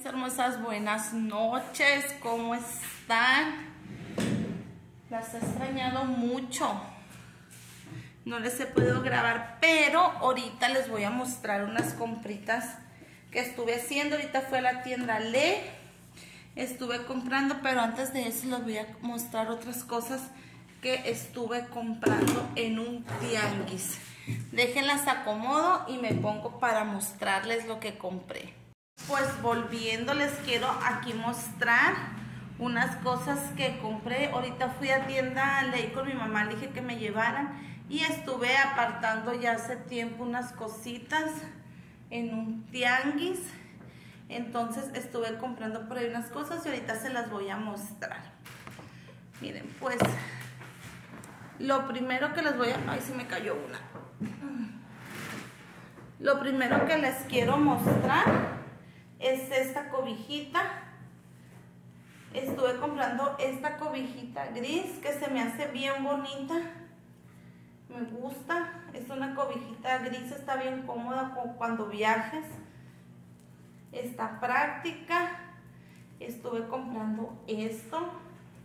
Hermosas, buenas noches, ¿cómo están? Las he extrañado mucho. No les he podido grabar, pero ahorita les voy a mostrar unas compritas que estuve haciendo. Ahorita fui a la tienda Le, estuve comprando, pero antes de eso les voy a mostrar otras cosas que estuve comprando en un tianguis. Déjenlas acomodo y me pongo para mostrarles lo que compré. Pues volviendo, les quiero aquí mostrar unas cosas que compré. Ahorita fui a tienda Le con mi mamá, le dije que me llevaran y estuve apartando ya hace tiempo unas cositas en un tianguis. Entonces estuve comprando por ahí unas cosas y ahorita se las voy a mostrar. Miren, pues lo primero que les voy a... Ay, se me cayó una. Lo primero que les quiero mostrar es esta cobijita. Estuve comprando esta cobijita gris que se me hace bien bonita. Me gusta. Es una cobijita gris, está bien cómoda cuando viajes. Está práctica. Estuve comprando esto.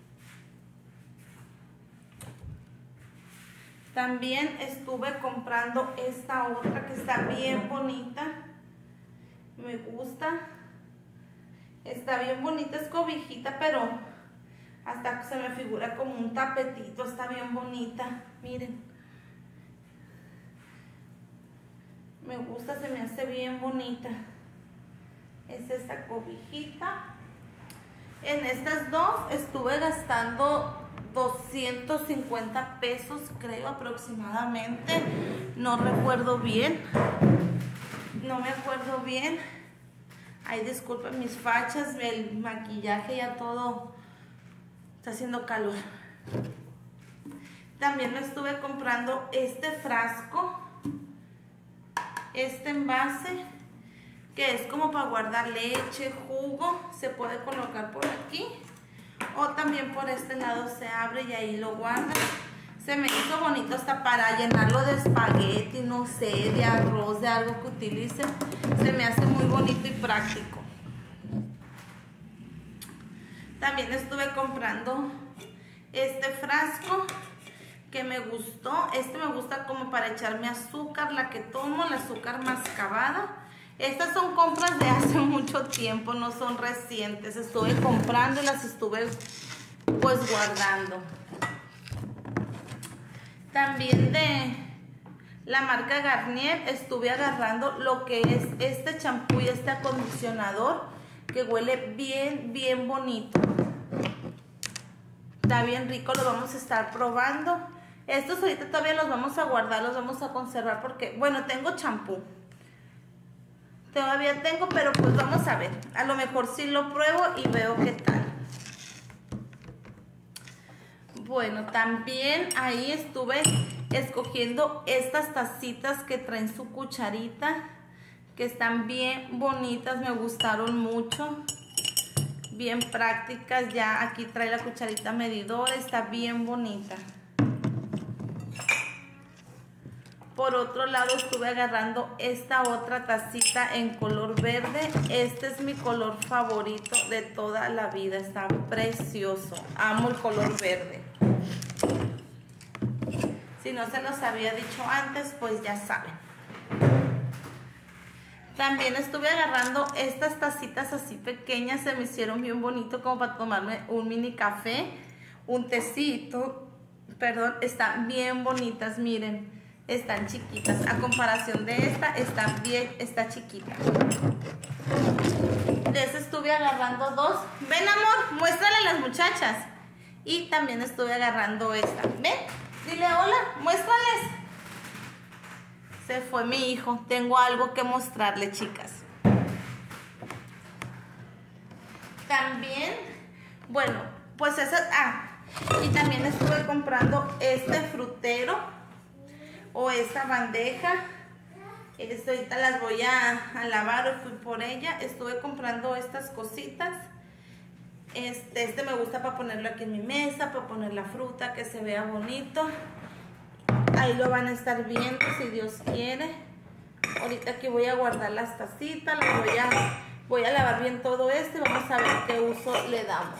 También estuve comprando esta otra que está bien bonita. Me gusta. Está bien bonita, es cobijita, pero hasta se me figura como un tapetito. Está bien bonita. Miren. Me gusta, se me hace bien bonita. Es esta cobijita. En estas dos estuve gastando 250 pesos, creo, aproximadamente. No recuerdo bien. No me acuerdo bien. Ay, disculpen mis fachas, el maquillaje ya todo está haciendo calor. También me estuve comprando este frasco, este envase, que es como para guardar leche, jugo. Se puede colocar por aquí o también por este lado se abre y ahí lo guardas. Se me hizo bonito hasta para llenarlo de espagueti, no sé, de arroz, de algo que utilicen. Se me hace muy bonito y práctico. También estuve comprando este frasco que me gustó. Este me gusta como para echarme azúcar, la que tomo, el azúcar mascabada. Estas son compras de hace mucho tiempo, no son recientes. Estuve comprando y las estuve pues guardando. También de la marca Garnier estuve agarrando lo que es este champú y este acondicionador que huele bien, bien bonito. Está bien rico, lo vamos a estar probando. Estos ahorita todavía los vamos a guardar, los vamos a conservar porque, bueno, tengo champú. Todavía tengo, pero pues vamos a ver. A lo mejor sí lo pruebo y veo qué tal. Bueno, también ahí estuve escogiendo estas tacitas que traen su cucharita, que están bien bonitas, me gustaron mucho, bien prácticas. Ya aquí trae la cucharita medidora, está bien bonita. Por otro lado estuve agarrando esta otra tacita en color verde. Este es mi color favorito de toda la vida, está precioso, amo el color verde. Si no se los había dicho antes, pues ya saben. También estuve agarrando estas tacitas así pequeñas, se me hicieron bien bonito como para tomarme un mini café, un tecito, perdón, están bien bonitas, miren. Están chiquitas, a comparación de esta, está chiquita. De esa estuve agarrando dos. Ven, amor, muéstrale a las muchachas. Y también estuve agarrando esta. Ven, dile hola, muéstrales. Se fue mi hijo, tengo algo que mostrarle, chicas. También, bueno, pues esa... y también estuve comprando este frutero o esta bandeja. Ahorita las voy a lavar, o fui por ella. Estuve comprando estas cositas. Este me gusta para ponerlo aquí en mi mesa, para poner la fruta, que se vea bonito. Ahí lo van a estar viendo si Dios quiere. Ahorita aquí voy a guardar las tacitas, las voy a Voy a lavar bien todo esto y vamos a ver qué uso le damos.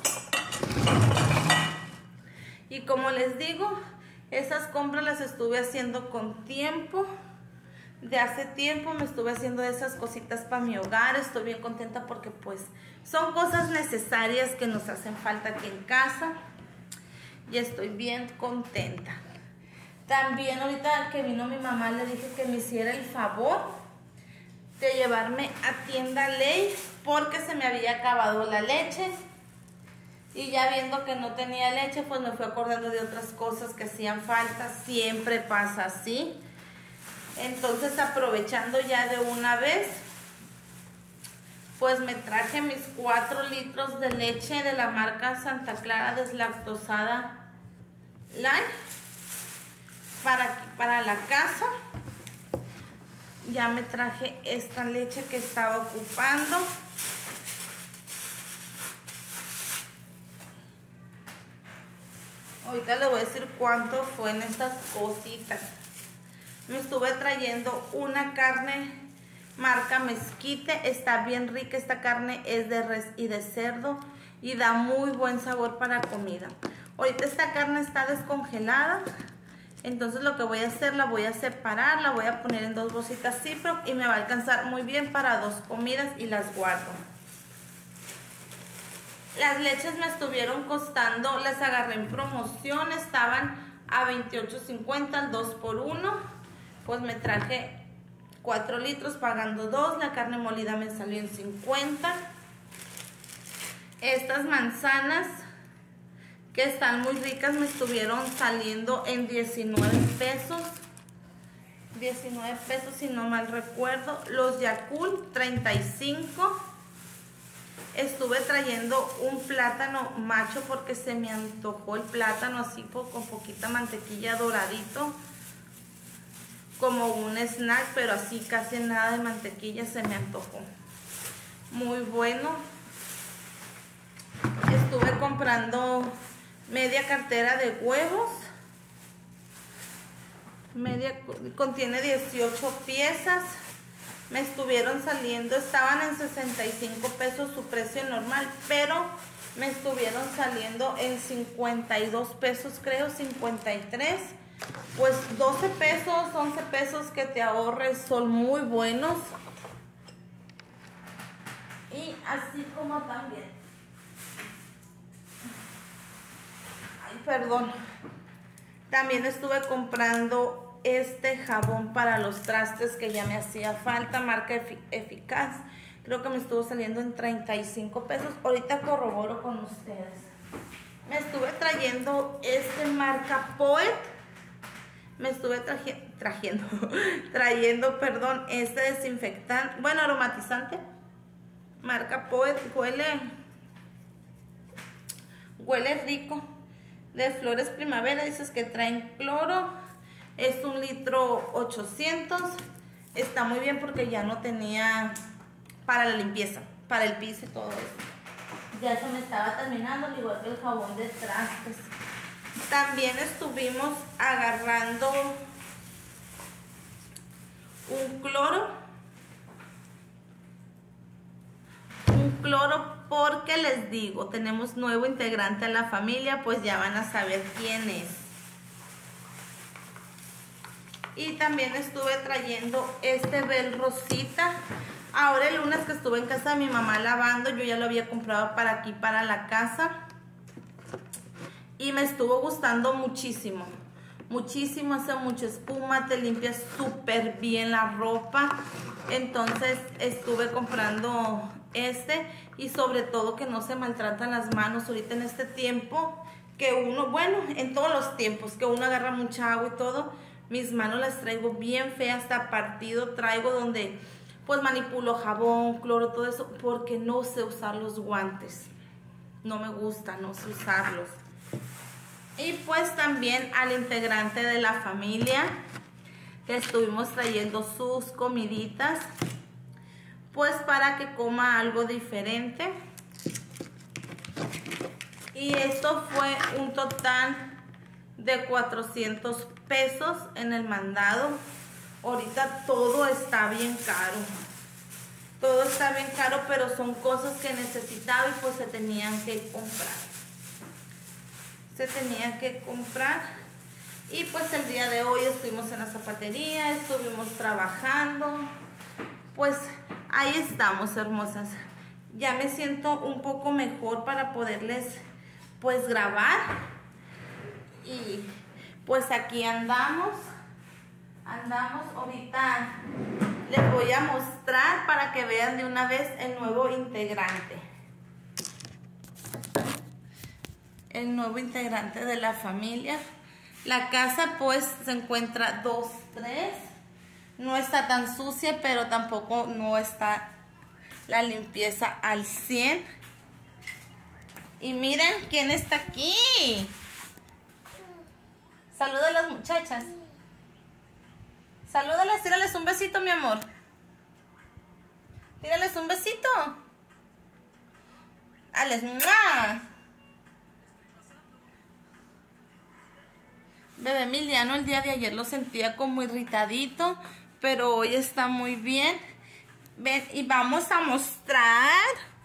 Y como les digo, esas compras las estuve haciendo con tiempo. De hace tiempo me estuve haciendo esas cositas para mi hogar. Estoy bien contenta porque pues son cosas necesarias que nos hacen falta aquí en casa. Y estoy bien contenta. También ahorita que vino mi mamá le dije que me hiciera el favor de llevarme a tienda Ley porque se me había acabado la leche. Y ya viendo que no tenía leche, pues me fui acordando de otras cosas que hacían falta. Siempre pasa así. Entonces, aprovechando ya de una vez, pues me traje mis 4 litros de leche de la marca Santa Clara deslactosada Light para la casa. Ya me traje esta leche que estaba ocupando. Ahorita les voy a decir cuánto fue en estas cositas. Me estuve trayendo una carne marca Mezquite. Está bien rica. Esta carne es de res y de cerdo y da muy buen sabor para comida. Ahorita esta carne está descongelada. Entonces lo que voy a hacer, la voy a separar, la voy a poner en 2 bolsitas Ziploc y me va a alcanzar muy bien para 2 comidas y las guardo. Las leches me estuvieron costando, las agarré en promoción, estaban a $28.50 al 2x1. Pues me traje 4 litros pagando 2, la carne molida me salió en 50. Estas manzanas que están muy ricas me estuvieron saliendo en 19 pesos. 19 pesos si no mal recuerdo. Los Yakult 35. Estuve trayendo un plátano macho porque se me antojó el plátano así con poquita mantequilla doradito. Como un snack, pero así casi nada de mantequilla se me antojó. Muy bueno. Estuve comprando media cartera de huevos. Contiene 18 piezas. Me estuvieron saliendo, estaban en 65 pesos su precio normal, pero me estuvieron saliendo en 52 pesos, creo, 53. Pues 12 pesos, 11 pesos que te ahorres son muy buenos. Y así como también. Ay, perdón. También estuve comprando este jabón para los trastes que ya me hacía falta, marca Eficaz. Creo que me estuvo saliendo en 35 pesos. Ahorita corroboro con ustedes. Me estuve trayendo este marca Poet. Me estuve trayendo, perdón, este desinfectante, bueno, aromatizante. Marca Poet, huele rico. De Flores Primavera, dices que traen cloro. Es 1 litro 800. Está muy bien porque ya no tenía para la limpieza, para el piso y todo eso. Ya se me estaba terminando, al igual que el jabón de trastes. También estuvimos agarrando un cloro. Porque les digo, tenemos nuevo integrante a la familia, pues ya van a saber quién es. Y también estuve trayendo este Bel Rosita. Ahora el lunes que estuve en casa de mi mamá lavando, yo ya lo había comprado para aquí, para la casa. Y me estuvo gustando muchísimo. Muchísimo, hace mucha espuma, te limpia súper bien la ropa. Entonces estuve comprando este y sobre todo que no se maltratan las manos ahorita en este tiempo que uno, bueno, en todos los tiempos que uno agarra mucha agua y todo. Mis manos las traigo bien feas, hasta partido traigo donde pues manipulo jabón, cloro, todo eso, porque no sé usar los guantes. No me gusta, no sé usarlos. Y pues también al integrante de la familia que estuvimos trayendo sus comiditas, pues para que coma algo diferente. Y esto fue un total de 400 pesos en el mandado. Ahorita todo está bien caro. Todo está bien caro, pero son cosas que necesitaba y pues se tenían que comprar. Se tenían que comprar. Y pues el día de hoy estuvimos en la zapatería, estuvimos trabajando. Pues ahí estamos, hermosas. Ya me siento un poco mejor para poderles pues grabar. Y pues aquí andamos. Ahorita les voy a mostrar para que vean de una vez el nuevo integrante. El nuevo integrante de la familia. La casa pues se encuentra 2, 3. No está tan sucia, pero tampoco no está la limpieza al 100. Y miren quién está aquí. Saluda a las muchachas. Salúdalas, tírales un besito, mi amor. Tírales un besito. Alex, ¡mua! Bebé Emiliano el día de ayer lo sentía como irritadito, pero hoy está muy bien. Ven, y vamos a mostrar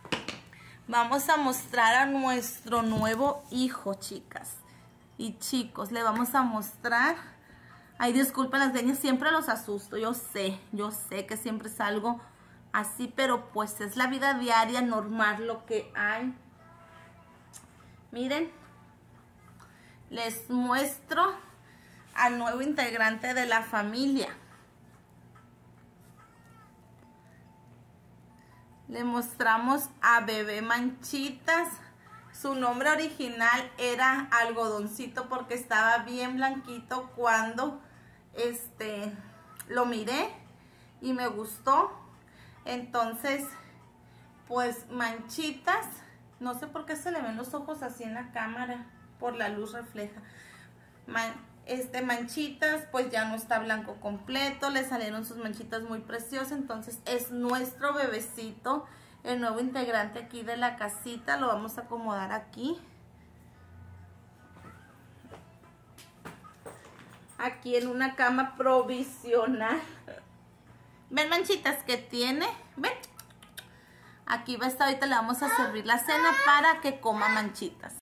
a nuestro nuevo hijo, chicas y chicos. Le vamos a mostrar. Ay, disculpen las dueñas, siempre los asusto, yo sé que siempre es algo así, pero pues es la vida diaria normal lo que hay. Miren, les muestro al nuevo integrante de la familia. Le mostramos a bebé Manchitas. Su nombre original era Algodoncito porque estaba bien blanquito cuando lo miré y me gustó. Entonces, pues Manchitas, no sé por qué se le ven los ojos así en la cámara, por la luz refleja. Manchitas, pues ya no está blanco completo, le salieron sus manchitas muy preciosas. Entonces es nuestro bebecito, el nuevo integrante aquí de la casita. Lo vamos a acomodar aquí. Aquí en una cama provisional. ¿Ven, Manchitas, que tiene? ¿Ven? Aquí va a estar, ahorita le vamos a servir la cena para que coma Manchitas.